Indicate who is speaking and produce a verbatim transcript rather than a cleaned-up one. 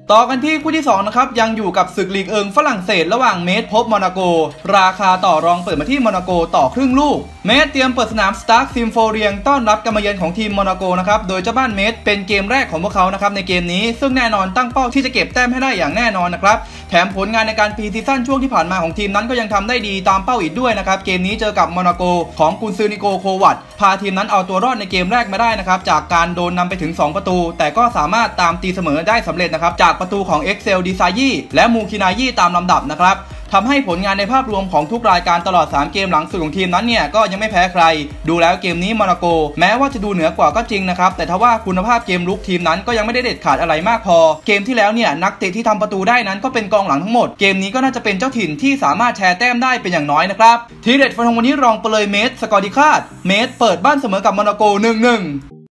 Speaker 1: ต่อกันที่คู่ที่สองนะครับยังอยู่กับศึกลีกเอิงฝรั่งเศสระหว่างเมสพบโมนาโกราคาต่อรองเปิดมาที่โมนาโกต่อครึ่งลูกเมสเตรียมเปิดสนามสตาร์คซิมโฟเรียงต้อนรับการมาเยือนของทีมโมนาโกนะครับโดยเจ้าบ้านเมสเป็นเกมแรกของพวกเขานะครับในเกมนี้ซึ่งแน่นอนตั้งเป้าที่จะเก็บแต้มให้ได้อย่างแน่นอนนะครับแถมผลงานในการพรีซีซั่นช่วงที่ผ่านมาของทีมนั้นก็ยังทำได้ดีตามเป้าอีกด้วยนะครับเกมนี้เจอกับโมนาโกของกุนซือนิโกโควัตพาทีมนั้นเอาตัวรอดในเกมแรกมาได้นะครับจากการโดนนำไปถึงสองประตูแต่ก็สามารถตามตีเสมอได้สำเร็จนะครับจากประตูของเอ็กเซลดีไซยี่และมูคินายี่ตามลำดับนะครับทำให้ผลงานในภาพรวมของทุกรายการตลอดสามเกมหลังสุดของทีมนั้นเนี่ยก็ยังไม่แพ้ใครดูแล้วเกมนี้โมนาโกแม้ว่าจะดูเหนือกว่าก็จริงนะครับแต่ทว่าคุณภาพเกมลุกทีมนั้นก็ยังไม่ได้เด็ดขาดอะไรมากพอเกมที่แล้วเนี่ยนักเตะที่ทำประตูได้นั้นก็เป็นกองหลังทั้งหมดเกมนี้ก็น่าจะเป็นเจ้าถิ่นที่สามารถแชร์แต้มได้เป็นอย่างน้อยนะครับทีเด็ดฟันธงวันนี้รองไปเลยเมสสกอร์ดีคาดเมสเปิดบ้านเสมอกับโมนาโก หนึ่งหนึ่ง